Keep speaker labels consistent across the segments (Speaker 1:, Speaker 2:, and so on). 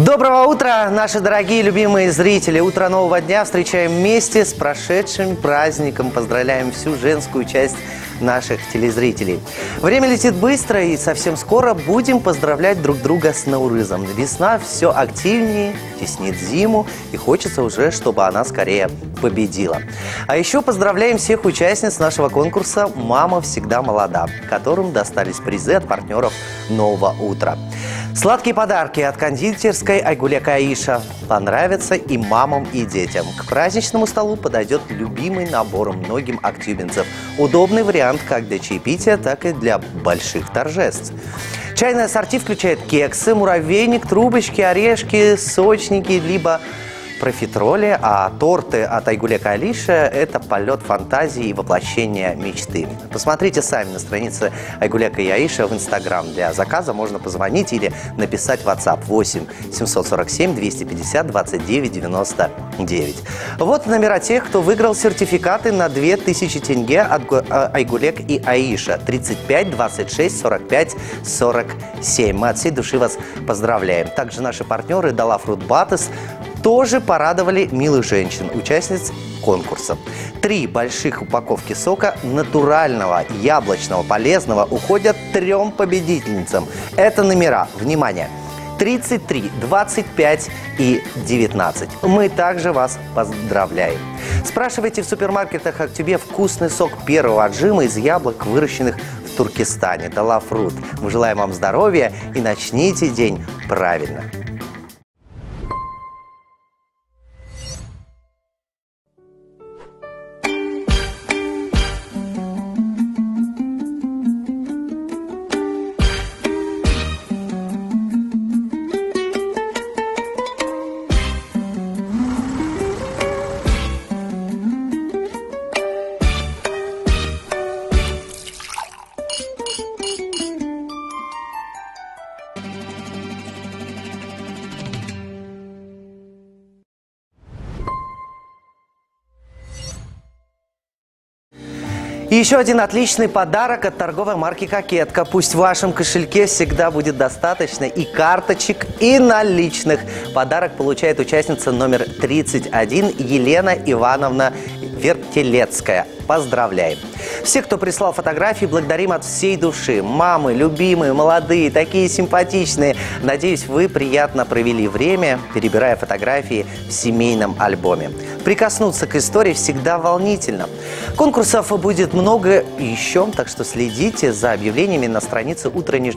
Speaker 1: Доброго утра, наши дорогие любимые зрители! Утро нового дня встречаем вместе с прошедшим праздником. Поздравляем всю женскую часть наших телезрителей. Время летит быстро, и совсем скоро будем поздравлять друг друга с Наурызом. Весна все активнее, теснит зиму, и хочется уже, чтобы она скорее победила. А еще поздравляем всех участниц нашего конкурса «Мама всегда молода», которым достались призы от партнеров «Нового утра». Сладкие подарки от кондитерской Айгулек Аиша понравятся и мамам, и детям. К праздничному столу подойдет любимый набор многим актюбинцев. Удобный вариант как для чаепития, так и для больших торжеств. Чайное ассорти включает кексы, муравейник, трубочки, орешки, сочники, либо профитроли, а торты от Айгулек Аиша – это полет фантазии и воплощение мечты. Посмотрите сами на странице Айгулек Аиша в Инстаграм. Для заказа можно позвонить или написать в WhatsApp 8 747 250 29 99. Вот номера тех, кто выиграл сертификаты на 2000 тенге от Айгулек и Аиша 35 26 45 47. Мы от всей души вас поздравляем. Также наши партнеры Дала Фрут Батес тоже порадовали милых женщин, участниц конкурса. 3 больших упаковки сока натурального, яблочного, полезного уходят 3 победительницам. Это номера, внимание, 33, 25 и 19. Мы также вас поздравляем. Спрашивайте в супермаркетах Актюбе вкусный сок первого отжима из яблок, выращенных в Туркестане. Дала Фрут. Мы желаем вам здоровья и начните день правильно. И еще один отличный подарок от торговой марки «Кокетка». Пусть в вашем кошельке всегда будет достаточно и карточек, и наличных. Подарок получает участница номер 31 Елена Ивановна Вертелецкая. Поздравляем! Всех, кто прислал фотографии, благодарим от всей души. Мамы, любимые, молодые, такие симпатичные. Надеюсь, вы приятно провели время, перебирая фотографии в семейном альбоме. Прикоснуться к истории всегда волнительно. Конкурсов будет много еще, так что следите за объявлениями на странице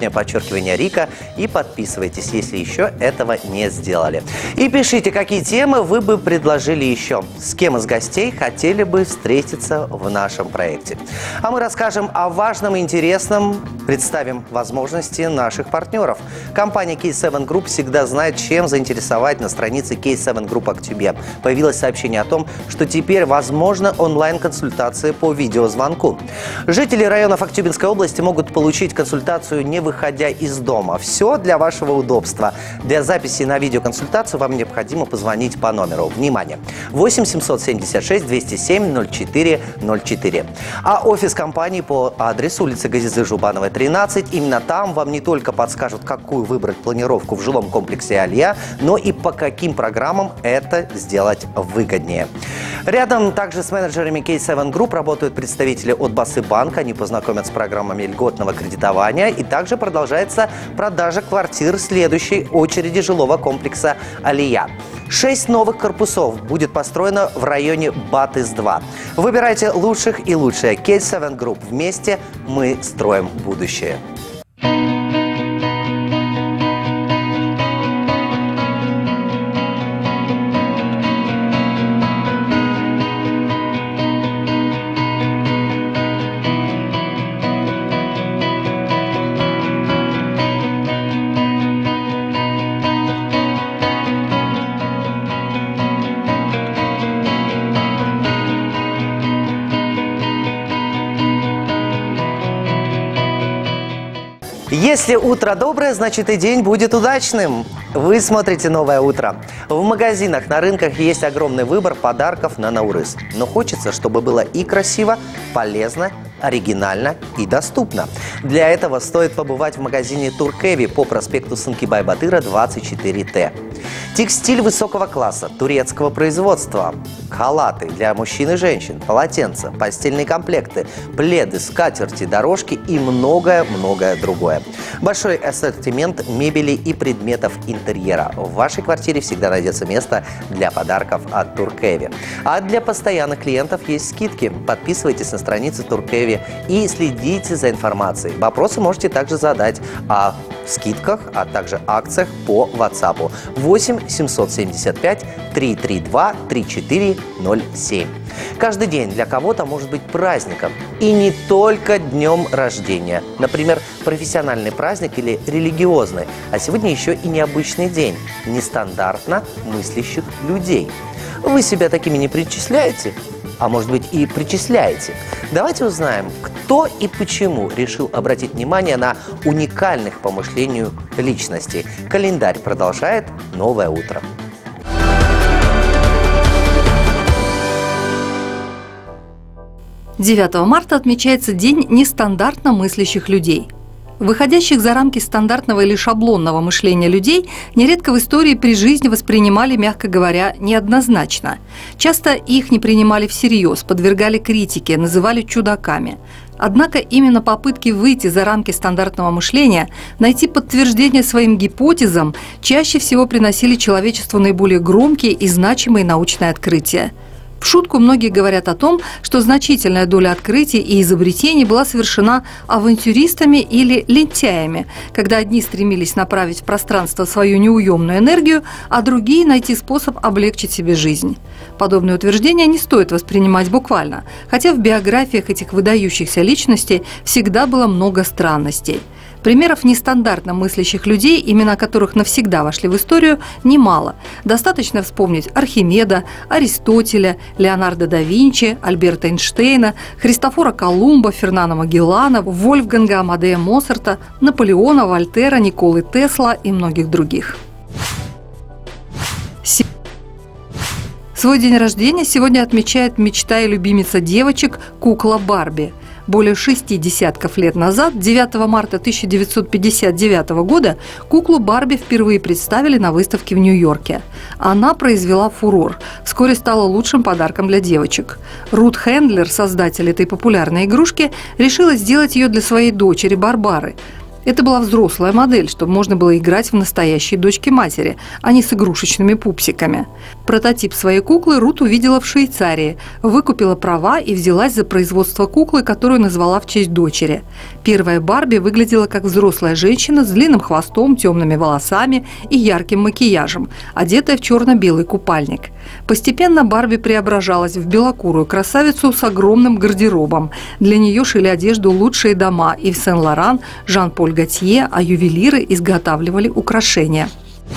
Speaker 1: _Рика и подписывайтесь, если еще этого не сделали. И пишите, какие темы вы бы предложили еще, с кем из гостей хотели бы встретиться в нашем проекте. А мы расскажем о важном и интересном, представим возможности наших партнеров. Компания K7 Group всегда знает, чем заинтересовать на странице K7 Group Актюбе. Появилось сообщение о том, что теперь возможна онлайн-консультация по видеозвонку. Жители районов Актюбинской области могут получить консультацию, не выходя из дома. Все для вашего удобства. Для записи на видеоконсультацию вам необходимо позвонить по номеру. Внимание! 8 776 207 04 04. А офис компании по адресу улицы Газизы Жубановой, 13. Именно там вам не только подскажут, какую выбрать планировку в жилом комплексе Алия, но и по каким программам это сделать выгоднее. Рядом также с менеджерами K7 Group работают представители от Басы банка. Они познакомят с программами льготного кредитования. И также продолжается продажа квартир следующей очереди жилого комплекса Алия. 6 новых корпусов будет построено в районе Батыс-2. Выбирайте лучших и лучшее. K7 Group. Вместе мы строим будущее. Если утро доброе, значит и день будет удачным. Вы смотрите «Новое утро». В магазинах, на рынках есть огромный выбор подарков на Наурыз. Но хочется, чтобы было и красиво, полезно, оригинально и доступно. Для этого стоит побывать в магазине Туркеви по проспекту Сынкибай-Батыра, 24Т. Текстиль высокого класса, турецкого производства, халаты для мужчин и женщин, полотенца, постельные комплекты, пледы, скатерти, дорожки и многое-многое другое. Большой ассортимент мебели и предметов интерьера. В вашей квартире всегда найдется место для подарков от Туркеви. А для постоянных клиентов есть скидки. Подписывайтесь на страницы Туркеви и следите за информацией. Вопросы можете также задать о скидках, а также акциях по WhatsApp 8 775 332 3407. Каждый день для кого-то может быть праздником. И не только днем рождения. Например, профессиональный праздник или религиозный. А сегодня еще и необычный день. Нестандартно мыслящих людей. Вы себя такими не причисляете? А может быть и причисляете? Давайте узнаем, кто и почему решил обратить внимание на уникальных по мышлению личностей. Календарь продолжает «Новое утро».
Speaker 2: «9 марта отмечается День нестандартно мыслящих людей. Выходящих за рамки стандартного или шаблонного мышления людей нередко в истории при жизни воспринимали, мягко говоря, неоднозначно. Часто их не принимали всерьез, подвергали критике, называли чудаками. Однако именно попытки выйти за рамки стандартного мышления, найти подтверждение своим гипотезам, чаще всего приносили человечеству наиболее громкие и значимые научные открытия. В шутку многие говорят о том, что значительная доля открытий и изобретений была совершена авантюристами или лентяями, когда одни стремились направить в пространство свою неуемную энергию, а другие – найти способ облегчить себе жизнь. Подобные утверждения не стоит воспринимать буквально, хотя в биографиях этих выдающихся личностей всегда было много странностей. Примеров нестандартно мыслящих людей, имена которых навсегда вошли в историю, немало. Достаточно вспомнить Архимеда, Аристотеля, Леонардо да Винчи, Альберта Эйнштейна, Христофора Колумба, Фернана Магеллана, Вольфганга Амадея Моцарта, Наполеона, Вольтера, Николы Тесла и многих других. Свой день рождения сегодня отмечает мечта и любимица девочек кукла Барби. Более 6 десятков лет назад, 9 марта 1959 года, куклу Барби впервые представили на выставке в Нью-Йорке. Она произвела фурор, вскоре стала лучшим подарком для девочек. Рут Хендлер, создатель этой популярной игрушки, решила сделать ее для своей дочери Барбары. Это была взрослая модель, чтобы можно было играть в настоящей дочки-матери, а не с игрушечными пупсиками. Прототип своей куклы Рут увидела в Швейцарии, выкупила права и взялась за производство куклы, которую назвала в честь дочери. Первая Барби выглядела как взрослая женщина с длинным хвостом, темными волосами и ярким макияжем, одетая в черно-белый купальник. Постепенно Барби преображалась в белокурую красавицу с огромным гардеробом. Для нее шили одежду лучшие дома Ив Сен-Лоран, Жан-Поль Готье, а ювелиры изготавливали украшения.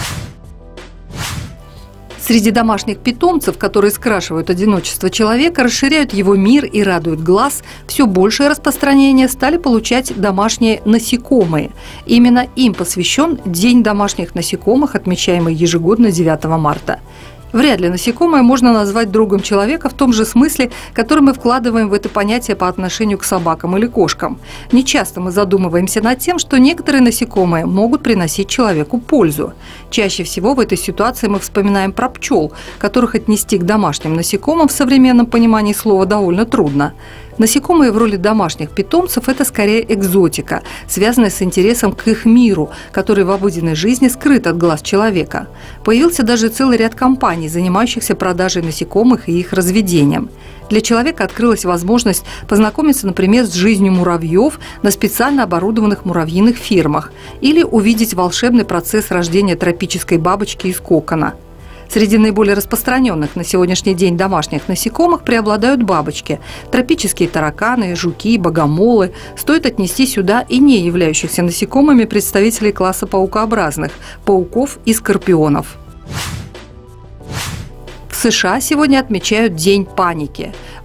Speaker 2: Среди домашних питомцев, которые скрашивают одиночество человека, расширяют его мир и радуют глаз, все большее распространение стали получать домашние насекомые. Именно им посвящен День домашних насекомых, отмечаемый ежегодно 9 марта. Вряд ли насекомое можно назвать другом человека в том же смысле, который мы вкладываем в это понятие по отношению к собакам или кошкам. Нечасто мы задумываемся над тем, что некоторые насекомые могут приносить человеку пользу. Чаще всего в этой ситуации мы вспоминаем про пчел, которых отнести к домашним насекомым в современном понимании слова довольно трудно. Насекомые в роли домашних питомцев – это скорее экзотика, связанная с интересом к их миру, который в обыденной жизни скрыт от глаз человека. Появился даже целый ряд компаний, занимающихся продажей насекомых и их разведением. Для человека открылась возможность познакомиться, например, с жизнью муравьев на специально оборудованных муравьиных фермах или увидеть волшебный процесс рождения тропической бабочки из кокона. Среди наиболее распространенных на сегодняшний день домашних насекомых преобладают бабочки, тропические тараканы, жуки, богомолы. Стоит отнести сюда и не являющихся насекомыми представителей класса паукообразных – пауков и скорпионов. В США сегодня отмечают День паники.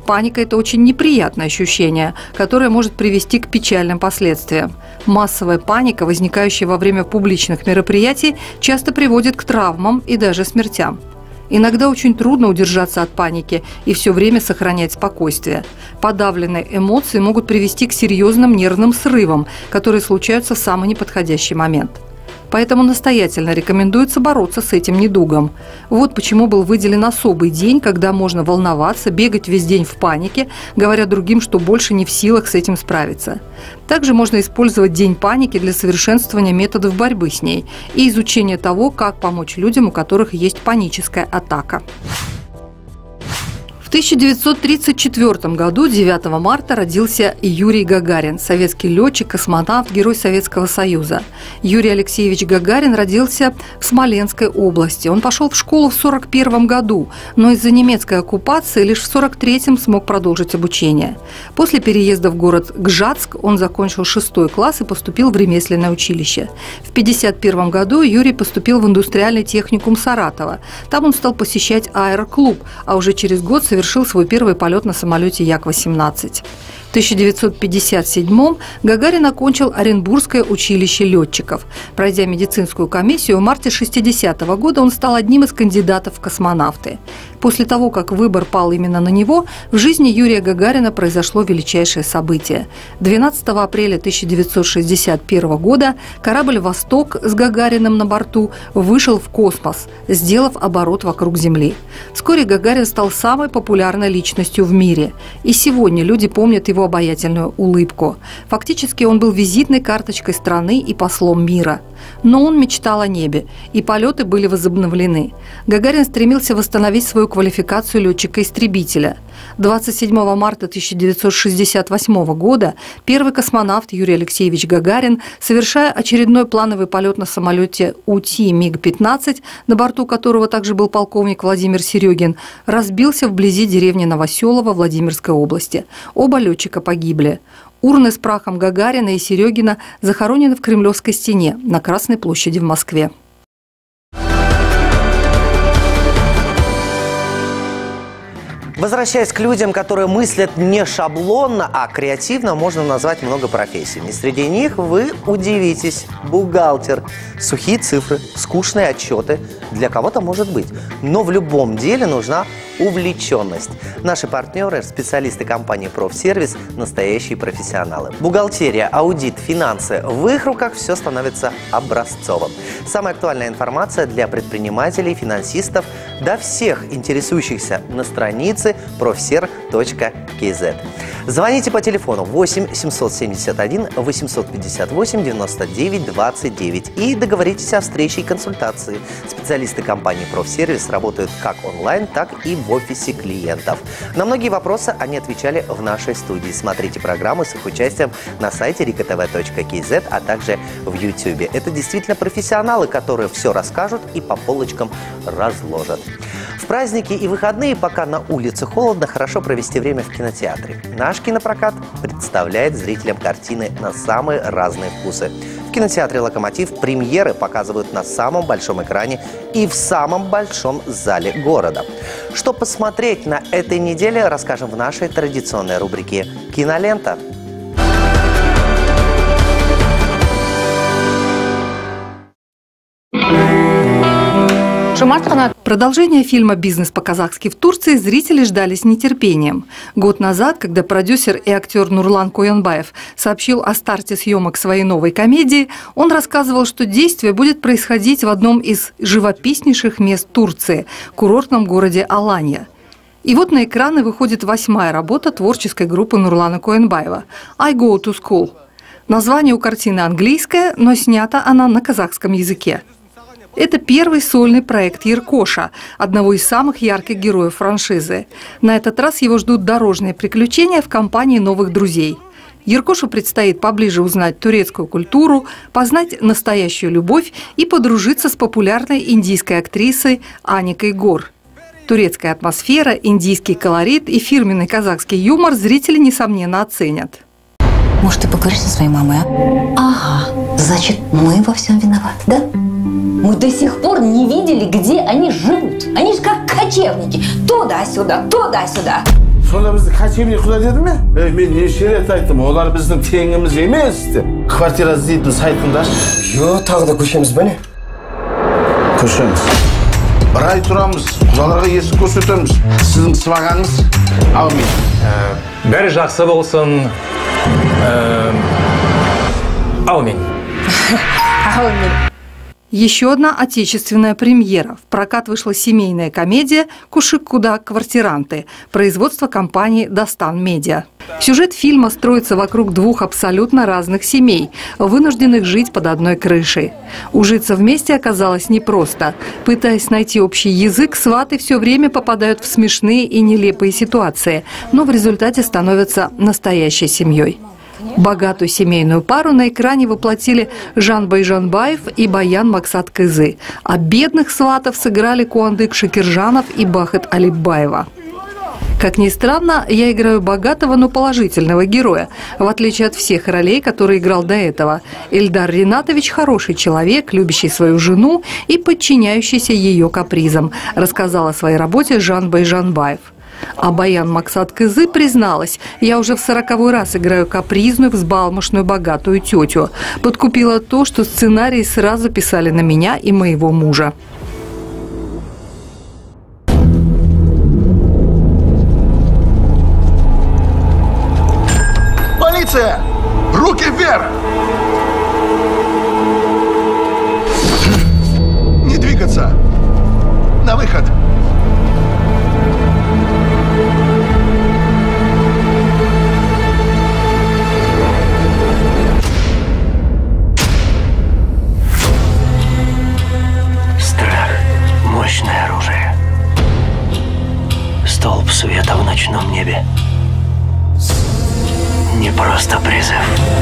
Speaker 2: Паника – это очень неприятное ощущение, которое может привести к печальным последствиям. Массовая паника, возникающая во время публичных мероприятий, часто приводит к травмам и даже смертям. Иногда очень трудно удержаться от паники и все время сохранять спокойствие. Подавленные эмоции могут привести к серьезным нервным срывам, которые случаются в самый неподходящий момент. Поэтому настоятельно рекомендуется бороться с этим недугом. Вот почему был выделен особый день, когда можно волноваться, бегать весь день в панике, говоря другим, что больше не в силах с этим справиться. Также можно использовать день паники для совершенствования методов борьбы с ней и изучения того, как помочь людям, у которых есть паническая атака. В 1934 году, 9 марта, родился Юрий Гагарин, советский летчик, космонавт, герой Советского Союза. Юрий Алексеевич Гагарин родился в Смоленской области. Он пошел в школу в 1941 году, но из-за немецкой оккупации лишь в 1943 смог продолжить обучение. После переезда в город Гжатск он закончил 6 класс и поступил в ремесленное училище. В 1951 году Юрий поступил в индустриальный техникум Саратова. Там он стал посещать аэроклуб, а уже через год совершил свой первый полет на самолете Як-18. В 1957-м Гагарин окончил Оренбургское училище летчиков. Пройдя медицинскую комиссию, в марте 1960 года он стал одним из кандидатов в космонавты. После того, как выбор пал именно на него, в жизни Юрия Гагарина произошло величайшее событие. 12 апреля 1961 года корабль «Восток» с Гагариным на борту вышел в космос, сделав оборот вокруг Земли. Вскоре Гагарин стал самой популярной личностью в мире. И сегодня люди помнят его обаятельную улыбку. Фактически он был визитной карточкой страны и послом мира. Но он мечтал о небе, и полеты были возобновлены. Гагарин стремился восстановить свою квалификацию летчика-истребителя. 27 марта 1968 года первый космонавт Юрий Алексеевич Гагарин, совершая очередной плановый полет на самолете УТИ МиГ-15, на борту которого также был полковник Владимир Серегин, разбился вблизи деревни Новоселово Владимирской области. Оба летчика погибли. Урны с прахом Гагарина и Серегина захоронены в Кремлевской стене на Красной площади в Москве.
Speaker 1: Возвращаясь к людям, которые мыслят не шаблонно, а креативно, можно назвать много профессий. И среди них вы удивитесь. Бухгалтер. Сухие цифры, скучные отчеты. Для кого-то может быть. Но в любом деле нужна увлеченность. Наши партнеры, специалисты компании «Профсервис», настоящие профессионалы. Бухгалтерия, аудит, финансы. В их руках все становится образцовым. Самая актуальная информация для предпринимателей, финансистов, до всех интересующихся на странице profser.kz. Звоните по телефону 8 771 858 99 29 и договоритесь о встрече и консультации. Специалисты компании «Профсервис» работают как онлайн, так и в офисе клиентов. На многие вопросы они отвечали в нашей студии. Смотрите программы с их участием на сайте rikatv.kz, а также в YouTube. Это действительно профессионалы, которые все расскажут и по полочкам разложат. В праздники и выходные, пока на улице холодно, хорошо провести время в кинотеатре. Наш кинопрокат представляет зрителям картины на самые разные вкусы. В кинотеатре «Локомотив» премьеры показывают на самом большом экране и в самом большом зале города. Что посмотреть на этой неделе, расскажем в нашей традиционной рубрике «Кинолента».
Speaker 2: Продолжение фильма «Бизнес по-казахски» в Турции зрители ждали с нетерпением. Год назад, когда продюсер и актер Нурлан Коянбаев сообщил о старте съемок своей новой комедии, он рассказывал, что действие будет происходить в одном из живописнейших мест Турции – курортном городе Аланья. И вот на экраны выходит 8-я работа творческой группы Нурлана Коянбаева «I Go to School». Название у картины английское, но снята она на казахском языке. Это первый сольный проект Еркоша, одного из самых ярких героев франшизы. На этот раз его ждут дорожные приключения в компании новых друзей. Еркошу предстоит поближе узнать турецкую культуру, познать настоящую любовь и подружиться с популярной индийской актрисой Аникой Гор. Турецкая атмосфера, индийский колорит и фирменный казахский юмор зрители, несомненно, оценят.
Speaker 3: Может, ты поговоришь со своей мамой, а? Ага, значит, мы во всем виноваты, да? Мы до сих пор не видели, где они живут. Они же как кочевники. Туда-сюда, туда-сюда.
Speaker 4: Sonra bizni качебный құда деді ме? Мен неше рет айттым, олар біздің теңіміз емес деп. Квартира іздейтін сайтында.
Speaker 5: Йо, тағы да көшеміз бе не?
Speaker 4: Көшеміз. Bir ай тұрамыз, құдаларға есік көрсетеміз. Сіздің сыбағаңыз, аумин.
Speaker 6: Бәрі жақсы болсын. Аумин.
Speaker 2: Еще одна отечественная премьера. В прокат вышла семейная комедия «Кушик-куда квартиранты» производства компании «Достан Медиа». Сюжет фильма строится вокруг двух абсолютно разных семей, вынужденных жить под одной крышей. Ужиться вместе оказалось непросто. Пытаясь найти общий язык, сваты все время попадают в смешные и нелепые ситуации, но в результате становятся настоящей семьей. Богатую семейную пару на экране воплотили Жанбай Жанбаев и Баян Максат Кызы, а бедных сватов сыграли Куандык Шакиржанов и Бахыт Алибаева. Как ни странно, я играю богатого, но положительного героя, в отличие от всех ролей, которые играл до этого. Эльдар Ринатович – хороший человек, любящий свою жену и подчиняющийся ее капризам, рассказал о своей работе Жанбай Жанбаев. А Баян Максат Кызы призналась: я уже в 40-й раз играю капризную, взбалмошную, богатую тетю. Подкупила то, что сценарий сразу писали на меня и моего мужа.
Speaker 7: Полиция! Руки вверх! Не двигаться! На выход!
Speaker 8: Мощное оружие. Столб света в ночном небе. Не просто призыв.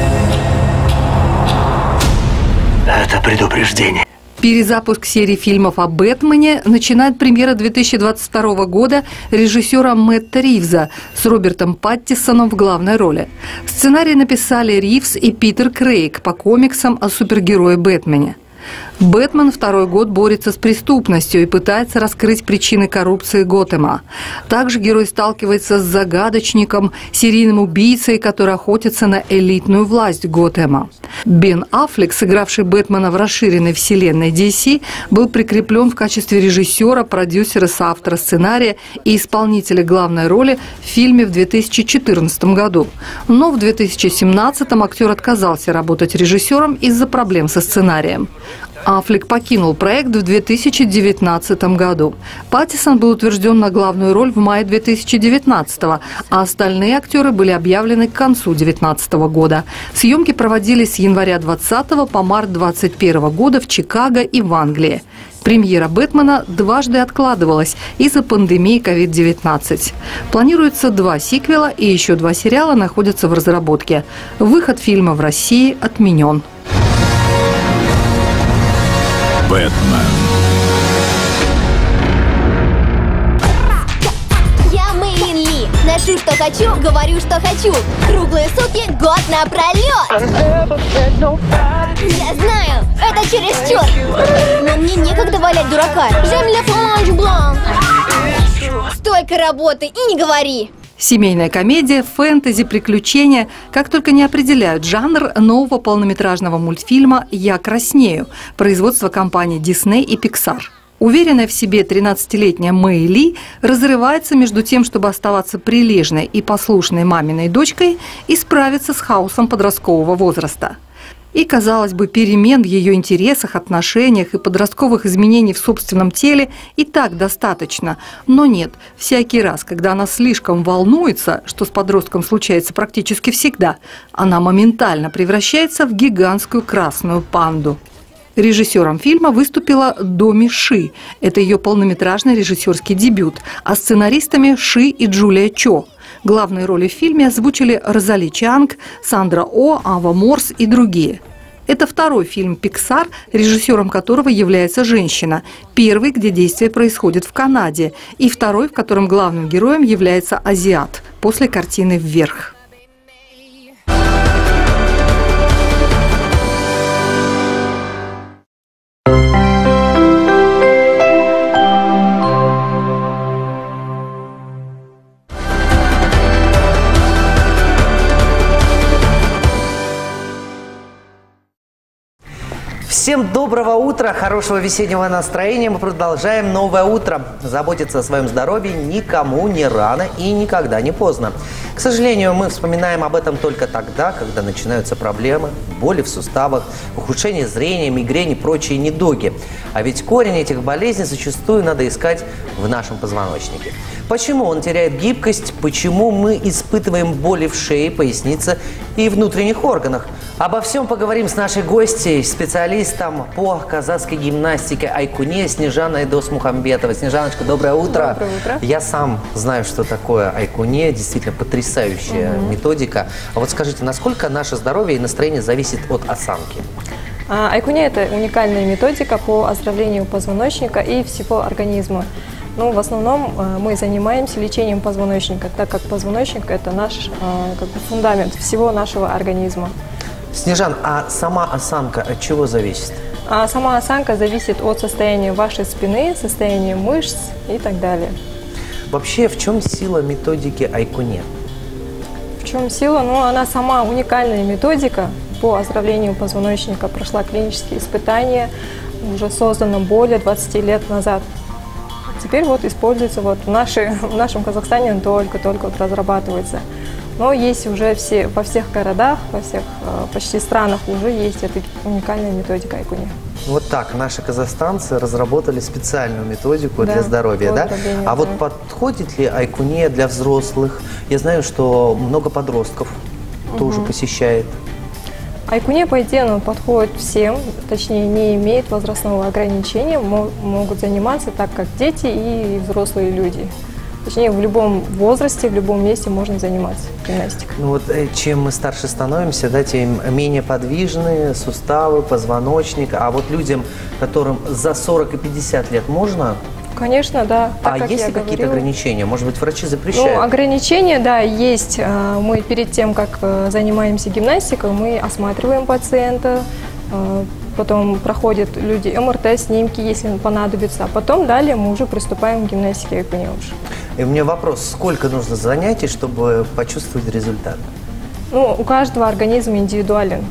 Speaker 8: Это предупреждение.
Speaker 2: Перезапуск серии фильмов о Бэтмене начинает премьера 2022 года режиссера Мэтта Ривза с Робертом Паттинсоном в главной роли. Сценарий написали Ривз и Питер Крейг по комиксам о супергерое Бэтмене. Бэтмен второй год борется с преступностью и пытается раскрыть причины коррупции Готэма. Также герой сталкивается с загадочником, серийным убийцей, который охотится на элитную власть Готэма. Бен Аффлек, сыгравший Бэтмена в расширенной вселенной DC, был прикреплен в качестве режиссера, продюсера, соавтора сценария и исполнителя главной роли в фильме в 2014 году. Но в 2017 актер отказался работать режиссером из-за проблем со сценарием. Аффлек покинул проект в 2019 году. Паттинсон был утвержден на главную роль в мае 2019, а остальные актеры были объявлены к концу 2019 года. Съемки проводились с января 2020 по март 2021 года в Чикаго и в Англии. Премьера «Бэтмена» дважды откладывалась из-за пандемии COVID-19. Планируется 2 сиквела и еще 2 сериала находятся в разработке. Выход фильма в России отменен.
Speaker 9: Бэтмен.
Speaker 10: Я Мэйлин Ли. Ношу, что хочу, говорю, что хочу. Круглые сутки, год напролет. Я знаю, это чересчур. Но мне некогда валять дурака. J'aime le fromage blanc. Столько работы и не говори.
Speaker 2: Семейная комедия, фэнтези, приключения, как только не определяют жанр нового полнометражного мультфильма «Я краснею» производства компаний Disney и Pixar. Уверенная в себе 13-летняя Мэй Ли разрывается между тем, чтобы оставаться прилежной и послушной маминой дочкой и справиться с хаосом подросткового возраста. И, казалось бы, перемен в ее интересах, отношениях и подростковых изменений в собственном теле и так достаточно. Но нет, всякий раз, когда она слишком волнуется, что с подростком случается практически всегда, она моментально превращается в гигантскую красную панду. Режиссером фильма выступила Доми Ши. Это ее полнометражный режиссерский дебют. А сценаристами Ши и Джулия Чо. Главные роли в фильме озвучили Розали Чанг, Сандра О, Ава Морс и другие. Это второй фильм Pixar, режиссером которого является женщина. Первый, где действие происходит в Канаде. И второй, в котором главным героем является азиат, после картины «Вверх».
Speaker 1: Всем доброго утра, хорошего весеннего настроения. Мы продолжаем новое утро. Заботиться о своем здоровье никому не рано и никогда не поздно. К сожалению, мы вспоминаем об этом только тогда, когда начинаются проблемы, боли в суставах, ухудшение зрения, мигрень и прочие недуги. А ведь корень этих болезней зачастую надо искать в нашем позвоночнике. Почему он теряет гибкость, почему мы испытываем боли в шее, пояснице и внутренних органах? Обо всем поговорим с нашей гостьей, специалистом по казахской гимнастике Айкуне Снежаной Айдос-Мухамбетовой. Снежаночка, доброе утро.
Speaker 9: Доброе утро.
Speaker 1: Я сам знаю, что такое Айкуне, действительно потрясающая методика. А вот скажите, насколько наше здоровье и настроение зависит от осанки?
Speaker 9: Айкуне – это уникальная методика по оздоровлению позвоночника и всего организма. Ну, в основном мы занимаемся лечением позвоночника, так как позвоночник – это наш фундамент всего нашего организма.
Speaker 1: Снежан, а сама осанка от чего зависит?
Speaker 9: Сама осанка зависит от состояния вашей спины, состояния мышц и так далее.
Speaker 1: Вообще, в чем сила методики Айкуне?
Speaker 9: В чем сила? Ну, она сама уникальная методика по оздоровлению позвоночника. Прошла клинические испытания, уже создана более 20 лет назад. Теперь вот используется в нашем Казахстане, только разрабатывается. Но есть уже во всех городах, во всех почти странах уже есть эта уникальная методика Айкуне.
Speaker 1: Вот так наши казахстанцы разработали специальную методику для здоровья, да? А вот подходит ли Айкуне для взрослых? Я знаю, что много подростков тоже посещает.
Speaker 9: Айкуне, по идее, он подходит всем, точнее, не имеет возрастного ограничения, могут заниматься так, как дети и взрослые люди. Точнее, в любом возрасте, в любом месте можно заниматься гимнастикой.
Speaker 1: Ну вот, чем мы старше становимся, да, тем менее подвижные суставы, позвоночник. А вот людям, которым за 40 и 50 лет, можно?
Speaker 9: Конечно, да.
Speaker 1: А есть ли какие-то ограничения? Может быть, врачи запрещают?
Speaker 9: Ну, ограничения, да, есть. Мы перед тем, как занимаемся гимнастикой, мы осматриваем пациента, потом проходят люди МРТ, снимки, если понадобится, а потом далее мы уже приступаем к гимнастике Айкуне уже.
Speaker 1: И у меня вопрос, сколько нужно занятий, чтобы почувствовать результат?
Speaker 9: Ну, у каждого организм индивидуален.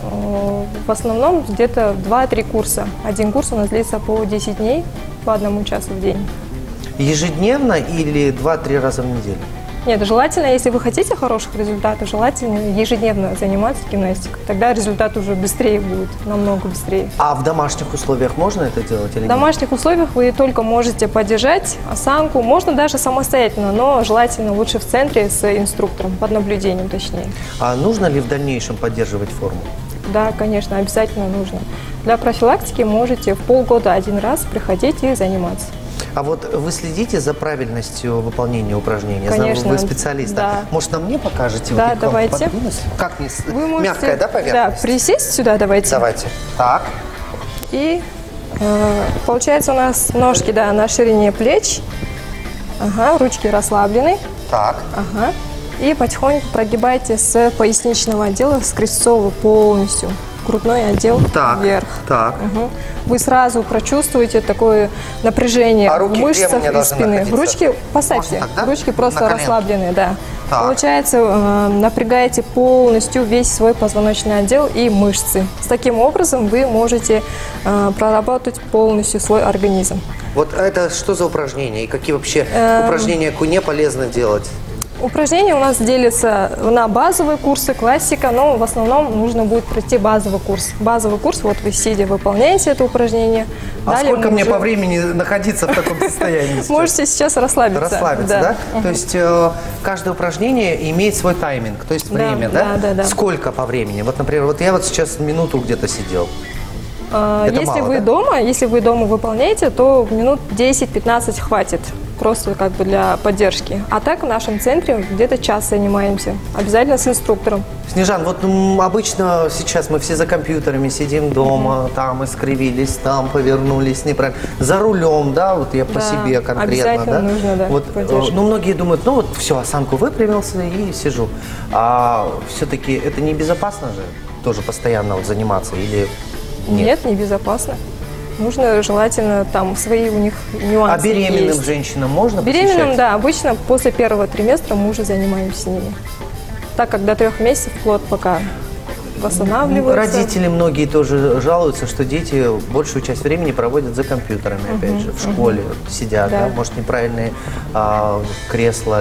Speaker 9: В основном где-то 2-3 курса. Один курс у нас длится по 10 дней, по 1 часу в день. Ежедневно или 2-3 раза в неделю? Нет, желательно, если вы хотите хороших результатов, желательно ежедневно заниматься гимнастикой. Тогда результат уже быстрее будет, намного быстрее.
Speaker 1: А в домашних условиях можно это делать или нет?
Speaker 9: В домашних условиях вы только можете поддержать осанку, можно даже самостоятельно, но желательно лучше в центре с инструктором, под наблюдением точнее.
Speaker 1: А нужно ли в дальнейшем поддерживать форму?
Speaker 9: Да, конечно, обязательно нужно. Для профилактики можете в полгода 1 раз приходить и заниматься.
Speaker 1: А вот вы следите за правильностью выполнения упражнений?
Speaker 9: Конечно.
Speaker 1: Знаю, вы специалист.
Speaker 9: Да.
Speaker 1: Может, нам мне покажете?
Speaker 9: Да,
Speaker 1: вот,
Speaker 9: давайте.
Speaker 1: Как не...
Speaker 9: Вы можете,
Speaker 1: мягкая, да, поверхность?
Speaker 9: Да, присесть сюда давайте.
Speaker 1: Давайте. Так.
Speaker 9: И получается у нас ножки, да, на ширине плеч. Ага, ручки расслаблены.
Speaker 1: Так.
Speaker 9: Ага. И потихоньку прогибайте с поясничного отдела, с крестцового полностью. Грудной отдел вверх.
Speaker 1: Так.
Speaker 9: Угу. Вы сразу прочувствуете такое напряжение в мышцах и спины. Ручки поставьте, так, да? Ручки просто расслабленные, да. Так. Получается, напрягаете полностью весь свой позвоночный отдел и мышцы. С таким образом вы можете проработать полностью свой организм.
Speaker 1: Вот это что за упражнения и какие вообще упражнения Айкуне полезно делать?
Speaker 9: Упражнения у нас делятся на базовые курсы, классика, но в основном нужно будет пройти базовый курс. Базовый курс, вот вы сидя выполняете это упражнение.
Speaker 1: А сколько мне по времени находиться в таком состоянии?
Speaker 9: Можете сейчас расслабиться.
Speaker 1: Расслабиться, да? То есть каждое упражнение имеет свой тайминг, то есть время, да?
Speaker 9: Да.
Speaker 1: Сколько по времени? Вот, например, вот я вот сейчас минуту где-то сидел.
Speaker 9: Если вы дома выполняете, то минут 10-15 хватит. Просто как бы для поддержки. А так в нашем центре где-то час занимаемся. Обязательно с инструктором.
Speaker 1: Снежан, вот обычно сейчас мы все за компьютерами сидим дома, там искривились, там повернулись неправильно. За рулем, да, вот я по себе конкретно,
Speaker 9: обязательно нужно, да,
Speaker 1: вот, ну, многие думают, ну вот все, осанку выпрямился и сижу. А все-таки это небезопасно же тоже постоянно вот заниматься или нет?
Speaker 9: Нет, небезопасно. Нужно желательно там свои у них нюансы.
Speaker 1: А беременным
Speaker 9: есть.
Speaker 1: Женщинам можно
Speaker 9: Беременным,
Speaker 1: посещать?
Speaker 9: да, обычно после 1-го триместра мы уже занимаемся с ними. Так как до 3 месяцев плод пока восстанавливаются.
Speaker 1: Родители многие тоже жалуются, что дети большую часть времени проводят за компьютерами, опять же, в школе сидят, да. Может, неправильные кресла.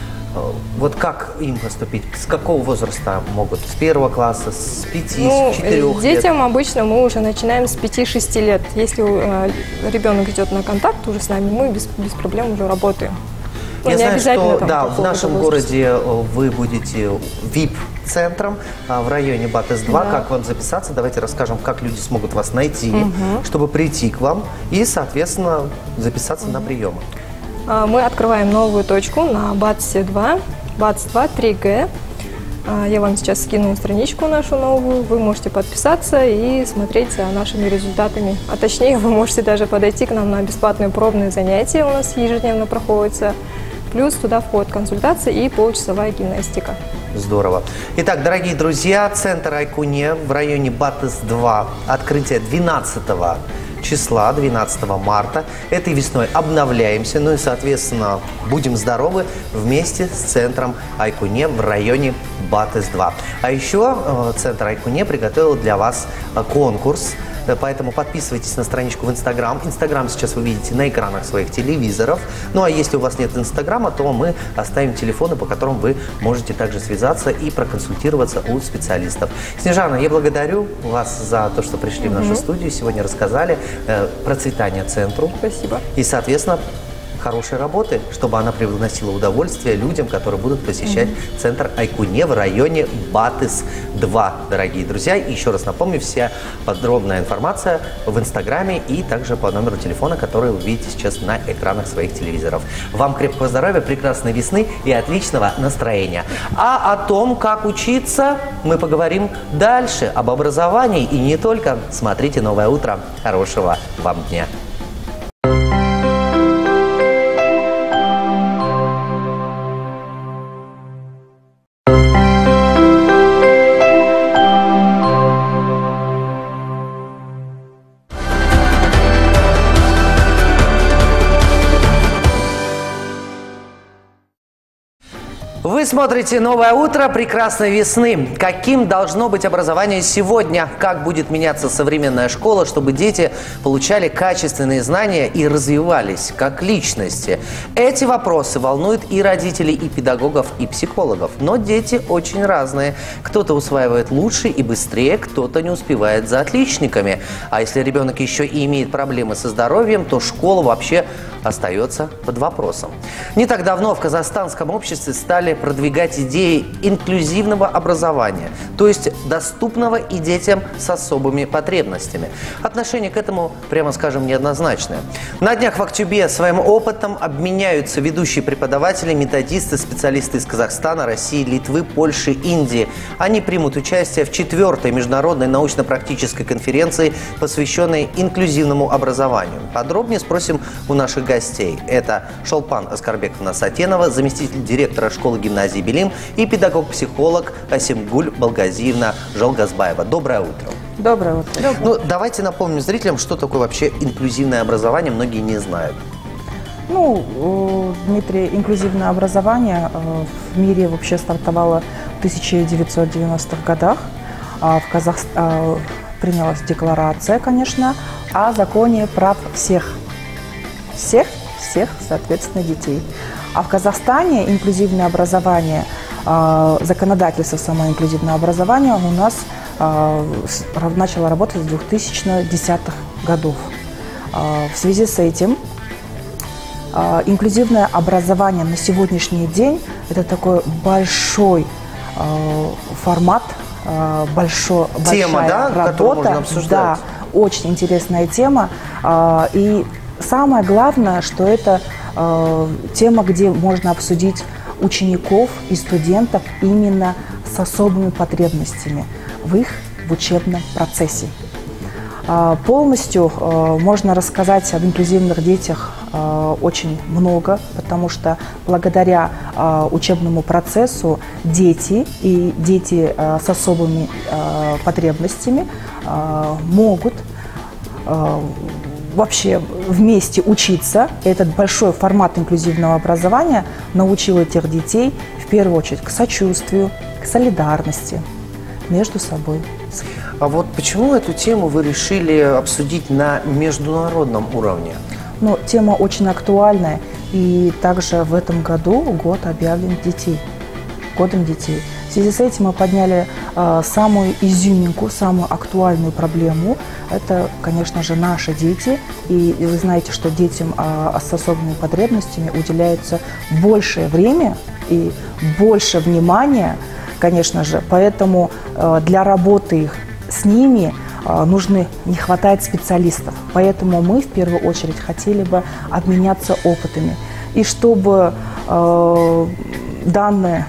Speaker 1: Вот как им поступить? С какого возраста могут? С 1 класса, с 5, с 4 лет?
Speaker 9: Детям обычно мы уже начинаем с 5-6 лет. Если ребенок идет на контакт уже с нами, мы без проблем уже работаем.
Speaker 1: Я знаю, что в нашем городе вы будете VIP-центром в районе БАТЭС-2. Да. Как вам записаться? Давайте расскажем, как люди смогут вас найти, чтобы прийти к вам и, соответственно, записаться на приемы.
Speaker 9: Мы открываем новую точку на БАТЭСе-2, БАТЭС-2 3Г. Я вам сейчас скину страничку нашу новую. Вы можете подписаться и смотреть за нашими результатами. А точнее, вы можете даже подойти к нам на бесплатные пробные занятия. У нас ежедневно проходятся. Плюс туда входит консультация и получасовая гимнастика.
Speaker 1: Здорово. Итак, дорогие друзья, центр Айкуне в районе БАТЭС-2. Открытие 12 числа, 12 марта. Этой весной обновляемся. Ну и, соответственно, будем здоровы вместе с центром Айкуне в районе БАТЭС-2. А еще центр Айкуне приготовил для вас конкурс. Поэтому подписывайтесь на страничку в Инстаграм. Инстаграм сейчас вы видите на экранах своих телевизоров. Ну а если у вас нет Инстаграма, то мы оставим телефоны, по которым вы можете также связаться и проконсультироваться у специалистов. Снежана, я благодарю вас за то, что пришли в нашу студию. Сегодня рассказали процветание центру.
Speaker 9: Спасибо.
Speaker 1: И, соответственно, хорошей работы, чтобы она приносила удовольствие людям, которые будут посещать центр Айкуне в районе БАТЭС-2, дорогие друзья. И еще раз напомню, вся подробная информация в Инстаграме и также по номеру телефона, который вы видите сейчас на экранах своих телевизоров. Вам крепкого здоровья, прекрасной весны и отличного настроения. А о том, как учиться, мы поговорим дальше. Об образовании и не только. Смотрите «Новое утро». Хорошего вам дня. Вы смотрите «Новое утро» прекрасной весны. Каким должно быть образование сегодня? Как будет меняться современная школа, чтобы дети получали качественные знания и развивались как личности? Эти вопросы волнуют и родителей, и педагогов, и психологов. Но дети очень разные. Кто-то усваивает лучше и быстрее, кто-то не успевает за отличниками. А если ребенок еще и имеет проблемы со здоровьем, то школа вообще остается под вопросом. Не так давно в казахстанском обществе стали продвигать идеи инклюзивного образования, то есть доступного и детям с особыми потребностями. Отношение к этому, прямо скажем, неоднозначное. На днях в Актюбе своим опытом обменяются ведущие преподаватели, методисты, специалисты из Казахстана, России, Литвы, Польши, Индии. Они примут участие в 4-й международной научно-практической конференции, посвященной инклюзивному образованию. Подробнее спросим у наших гостей. Это Шолпан Аскарбековна Сатенова, заместитель директора школы-гимназии «Белим», и педагог-психолог Асимгуль Балгазиевна Жолгазбаева. Доброе утро.
Speaker 11: Доброе утро.
Speaker 1: Ну, давайте напомним зрителям, что такое вообще инклюзивное образование, многие не знают.
Speaker 11: Ну, Дмитрий, инклюзивное образование в мире вообще стартовало в 1990-х годах. В Казахстане принялась декларация, конечно, о законе прав всех, соответственно, детей. А в Казахстане инклюзивное образование, законодательство само инклюзивное образование у нас начало работать с 2010-х годов. В связи с этим инклюзивное образование на сегодняшний день – это такой большой формат, большая работа. Да, очень интересная тема. И самое главное, что это тема, где можно обсудить учеников и студентов именно с особыми потребностями в их учебном процессе. Полностью можно рассказать об инклюзивных детях очень много, потому что благодаря учебному процессу дети и дети с особыми потребностями могут вообще вместе учиться. Этот большой формат инклюзивного образования научил этих детей в первую очередь к сочувствию, к солидарности, между собой.
Speaker 1: А вот почему эту тему вы решили обсудить на международном уровне?
Speaker 11: Ну, тема очень актуальная, и также в этом году год объявлен детей, годом детей. В связи с этим мы подняли самую изюминку, самую актуальную проблему. Это, конечно же, наши дети. И вы знаете, что детям с особыми потребностями уделяется большее время и больше внимания, конечно же. Поэтому для работы их с ними не хватает специалистов. Поэтому мы в первую очередь хотели бы обменяться опытами. И чтобы данная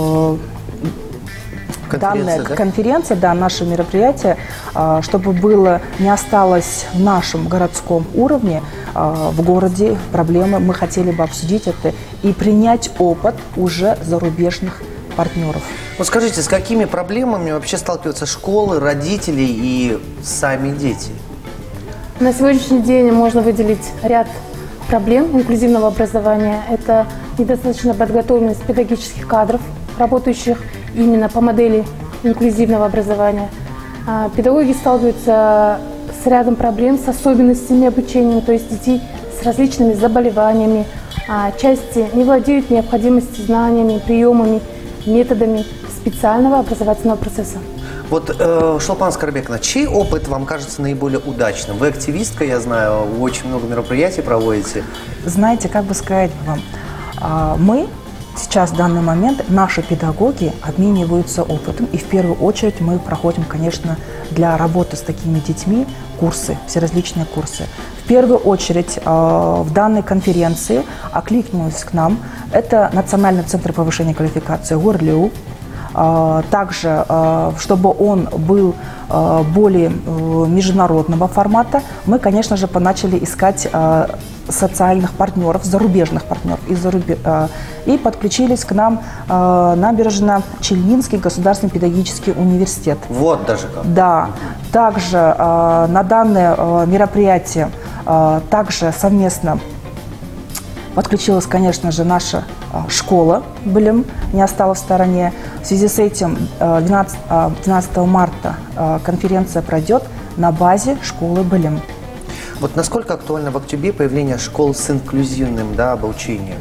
Speaker 11: конференция, да, наше мероприятие, чтобы было не осталось в нашем городском уровне, в городе проблемы, мы хотели бы обсудить это и принять опыт уже зарубежных партнеров.
Speaker 1: Вот скажите, с какими проблемами вообще сталкиваются школы, родители и сами дети?
Speaker 12: На сегодняшний день можно выделить ряд проблем инклюзивного образования. Это недостаточная подготовленность педагогических кадров, работающих именно по модели инклюзивного образования. Педагоги сталкиваются с рядом проблем, с особенностями обучения, то есть детей с различными заболеваниями. Части не владеют необходимыми знаниями, приемами, методами специального образовательного процесса.
Speaker 1: Вот, Шолпан Скорбековна, чей опыт вам кажется наиболее удачным? Вы активистка, я знаю, вы очень много мероприятий проводите.
Speaker 11: Знаете, как бы сказать вам, мы сейчас, в данный момент, наши педагоги обмениваются опытом. И в первую очередь мы проходим, конечно, для работы с такими детьми курсы, всеразличные курсы. В первую очередь в данной конференции окликнулись к нам. Это Национальный центр повышения квалификации ГУРЛИУ. Также, чтобы он был более международного формата, мы, конечно же, начали искать социальных партнеров, зарубежных партнеров и подключились к нам Набережно-Челнинский государственный педагогический университет.
Speaker 1: Вот даже как.
Speaker 11: Да. Также на данное мероприятие также совместно подключилась, конечно же, наша школа «Былим», не осталась в стороне. В связи с этим 12 марта конференция пройдет на базе школы «Былим».
Speaker 1: Вот насколько актуально в Актюбе появление школ с инклюзивным, да, обучением?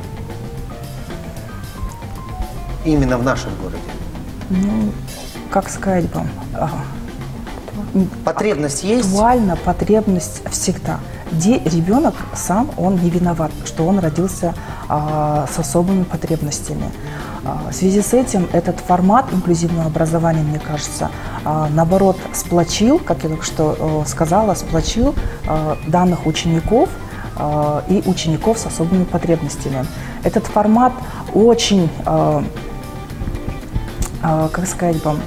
Speaker 1: Именно в нашем городе.
Speaker 11: Ну, как сказать вам?
Speaker 1: Потребность есть?
Speaker 11: Актуально потребность всегда. Ребенок сам, он не виноват, что он родился с особыми потребностями. В связи с этим этот формат инклюзивного образования, мне кажется, наоборот, сплочил, как я только что сказала, сплочил данных учеников и учеников с особыми потребностями. Этот формат очень, как сказать вам,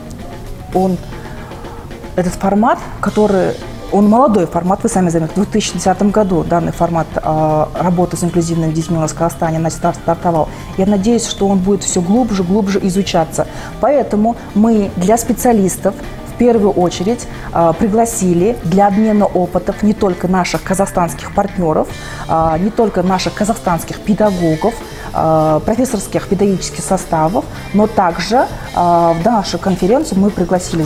Speaker 11: этот формат, который... Он молодой формат, вы сами заметили, в 2010 году данный формат работы с инклюзивными детьми у нас в Казахстане стартовал. Я надеюсь, что он будет все глубже изучаться. Поэтому мы для специалистов в первую очередь пригласили для обмена опытов не только наших казахстанских партнеров, не только наших казахстанских педагогов, профессорских педагогических составов, но также в нашу конференцию мы пригласили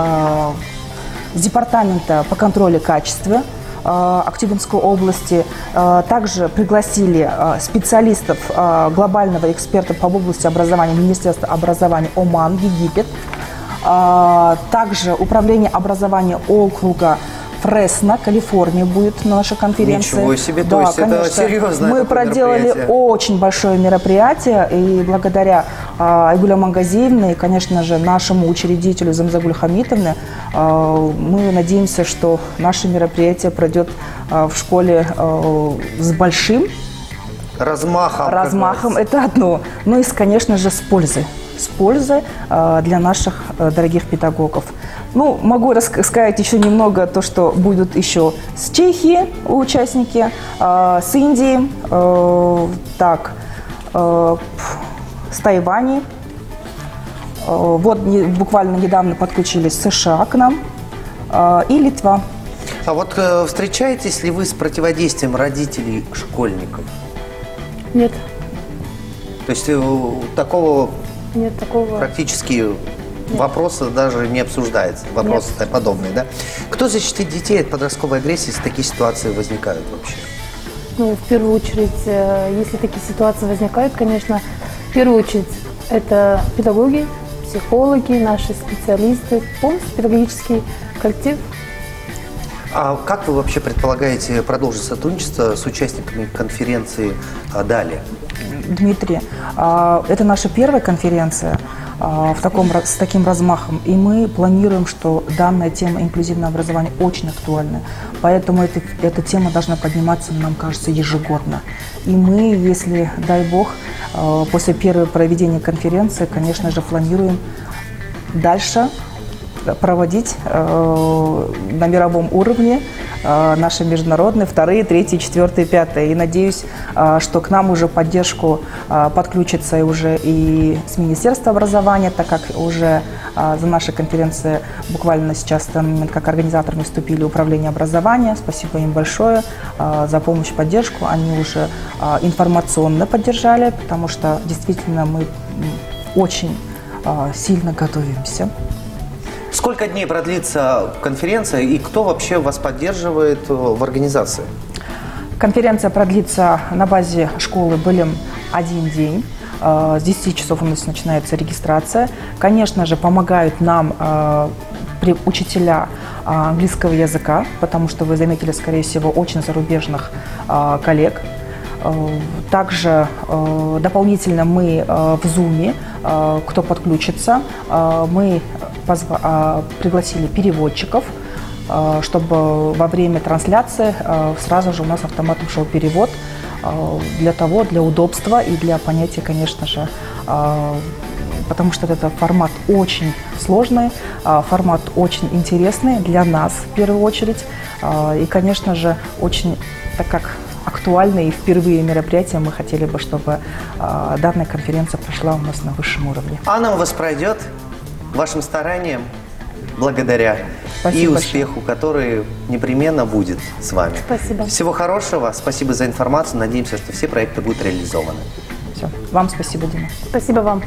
Speaker 11: с Департамента по контролю качества Актюбинской области. Также пригласили специалистов, глобального эксперта по области образования Министерства образования Оман, Египет. Также Управление образования округа Фресно, Калифорния будет на нашей конференции.
Speaker 1: Ничего себе,
Speaker 11: да,
Speaker 1: то есть
Speaker 11: конечно,
Speaker 1: это серьезное
Speaker 11: мы проделали очень большое мероприятие, и благодаря Айгуле Мангазиевне и, конечно же, нашему учредителю Замзагуль Хамитовне, мы надеемся, что наше мероприятие пройдет в школе с большим размахом. Это одно. Ну и, конечно же, с пользой для наших дорогих педагогов. Ну, могу рассказать еще немного то, что будут еще с Чехии участники, с Индии, с Тайвани. Вот буквально недавно подключились США к нам и Литва.
Speaker 1: А вот встречаетесь ли вы с противодействием родителей школьников?
Speaker 12: Нет.
Speaker 1: То есть такого...
Speaker 12: Нет, такого
Speaker 1: практически Вопрос даже не обсуждается, вопрос подобный, да? Кто защитит детей от подростковой агрессии, если такие ситуации возникают вообще?
Speaker 12: Ну, в первую очередь, если такие ситуации возникают, конечно, в первую очередь это педагоги, психологи, наши специалисты, полностью педагогический коллектив.
Speaker 1: А как вы вообще предполагаете продолжить сотрудничество с участниками конференции далее?
Speaker 11: Дмитрий, это наша первая конференция с таким размахом, и мы планируем, что данная тема инклюзивного образования очень актуальна, поэтому эта тема должна подниматься, нам кажется, ежегодно. И мы, если, дай бог, после первого проведения конференции, конечно же, планируем дальше проводить на мировом уровне наши международные, вторые, третьи, четвертые, пятые. И надеюсь, что к нам уже поддержку подключится уже и с Министерства образования, так как уже за нашей конференцией буквально сейчас, в данный момент, как организаторами вступили Управление образования. Спасибо им большое за помощь, поддержку. Они уже информационно поддержали, потому что действительно мы очень сильно готовимся.
Speaker 1: Сколько дней продлится конференция и кто вообще вас поддерживает в организации?
Speaker 11: Конференция продлится на базе школы «Былим» 1 день. С 10 часов у нас начинается регистрация. Конечно же, помогают нам учителя английского языка, потому что вы заметили, скорее всего, очень зарубежных коллег. Также дополнительно мы в Zoom, кто подключится, мы пригласили переводчиков, чтобы во время трансляции сразу же у нас автоматом шел перевод для удобства и для понятия, конечно же, потому что это формат очень сложный, формат очень интересный для нас в первую очередь, и, конечно же, очень, так как актуальное и впервые мероприятие, мы хотели бы, чтобы данная конференция прошла у нас на высшем уровне.
Speaker 1: Она у вас пройдет вашим стараниям, благодаря.
Speaker 11: Спасибо
Speaker 1: и успеху, который непременно будет с вами.
Speaker 12: Спасибо.
Speaker 1: Всего хорошего, спасибо за информацию, надеемся, что все проекты будут реализованы.
Speaker 11: Все. Вам спасибо, Дима.
Speaker 12: Спасибо вам.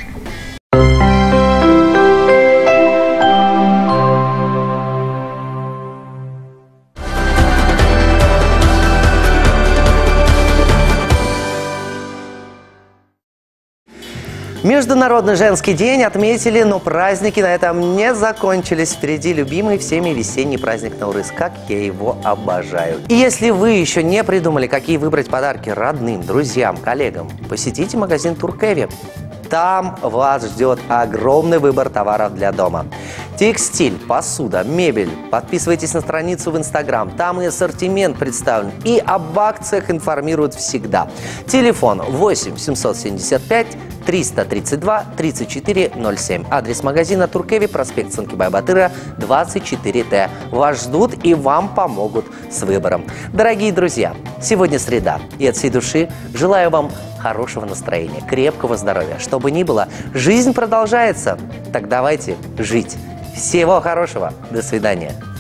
Speaker 1: Международный женский день отметили, но праздники на этом не закончились. Впереди любимый всеми весенний праздник Наурыз, как я его обожаю. И если вы еще не придумали, какие выбрать подарки родным, друзьям, коллегам, посетите магазин Туркеви. Там вас ждет огромный выбор товаров для дома. Текстиль, посуда, мебель. Подписывайтесь на страницу в Инстаграм. Там и ассортимент представлен. И об акциях информируют всегда. Телефон 8 775 332 3407. Адрес магазина Туркеви, проспект Цанкибай-Батыра, 24Т. Вас ждут и вам помогут с выбором. Дорогие друзья, сегодня среда. И от всей души желаю вам хорошего настроения, крепкого здоровья. Что бы ни было, жизнь продолжается. Так давайте жить. Всего хорошего. До свидания.